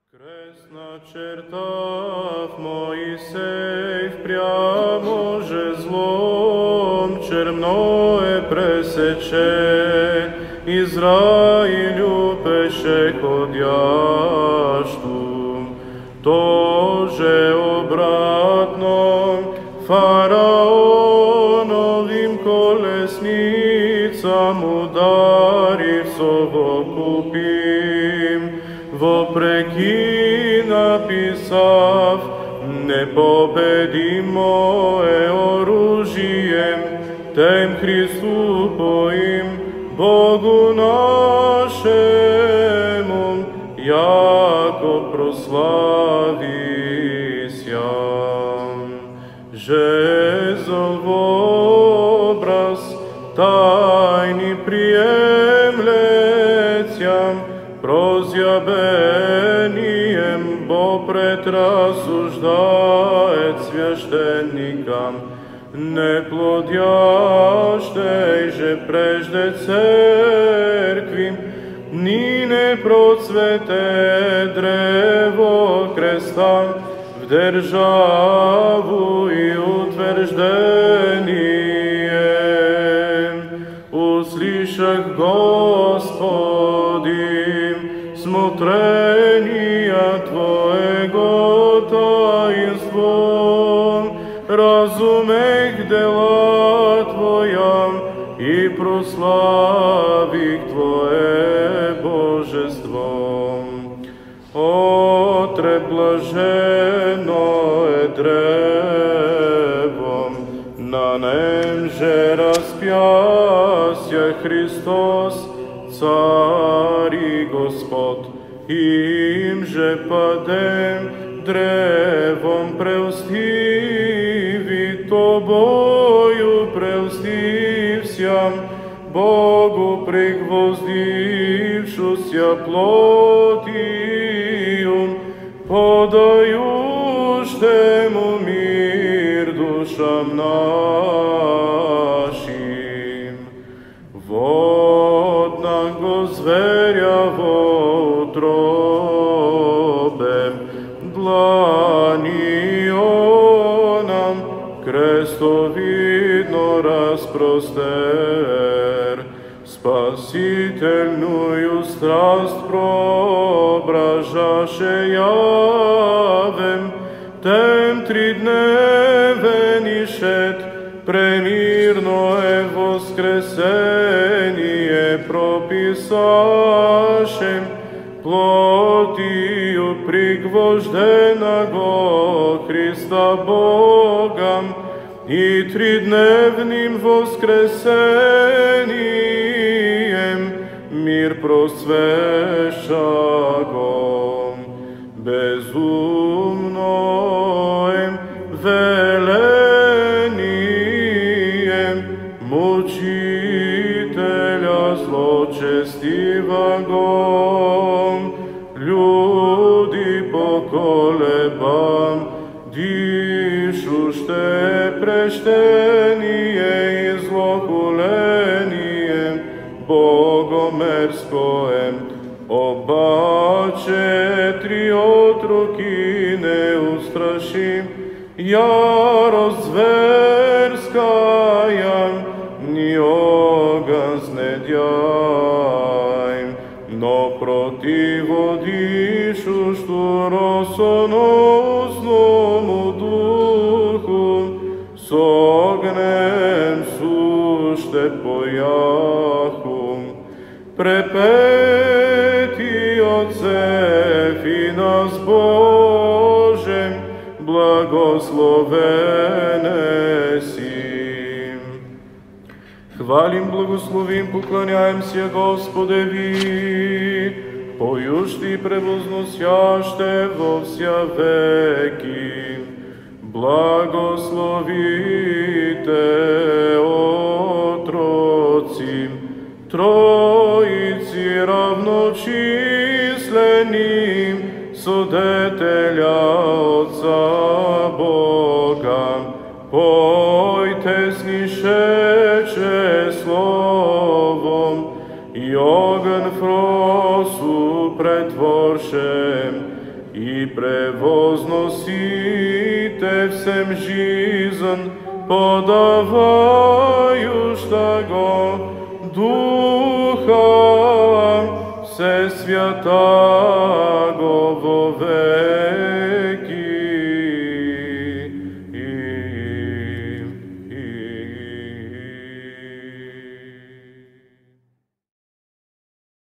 Кресна черта в Моисей впрямо жезлом черное пресече, Израилю пеше ходящу, тоже обратно фараоновим колесницам ударив совокупим, вопреки написав, непобедимо е оружием, тем Христу поим, Богу нашему, яко прославися. Жезл в образ тайни приемлецям, прозябением Бог предрассуждает священникам, не плодящей же прежде церкви, ни не процвете древо креста в державу и утверждение. Услышах, Господи, смотрения Твоего таинством, разумех дела Твоя и прославих Твое божество. Отре блажено е древо, на нем же распяся Христос, Царь и Господ, им же падем древом преустиви Тобою преустився, Богу пригвоздившуся плотию, подающему мир душам нашим. Водного зверя в утробе, длани нам крестовидно распростер, спасительную страсть проображаше явем, тем тридневен ишет, премирное воскресение прописашем, плотью пригвожденного Христа Богом и тридневным воскресением мир просвещагом, безумным велением мучителя злочестивого, люди поколебам, дишуще прештение и злохуление богомерское, оба четыри отроки не устрашим, ярость зверская ни огаз не дяй, но противодишу что росоносному духу, с огнем суще пояху, препети Отцев и нас Божем, благословен си. Хвалим, благословим, поклоняемся Господеви, поющи и превозносяще во вся веки. Благословите отроци, Троиці равночисленним, Судетеля Отца Бога, пойте снишече словом, и огонь фросу претворшем, i prevoznosite всем жизнь, подавающего Духа Всесвятаго во веки.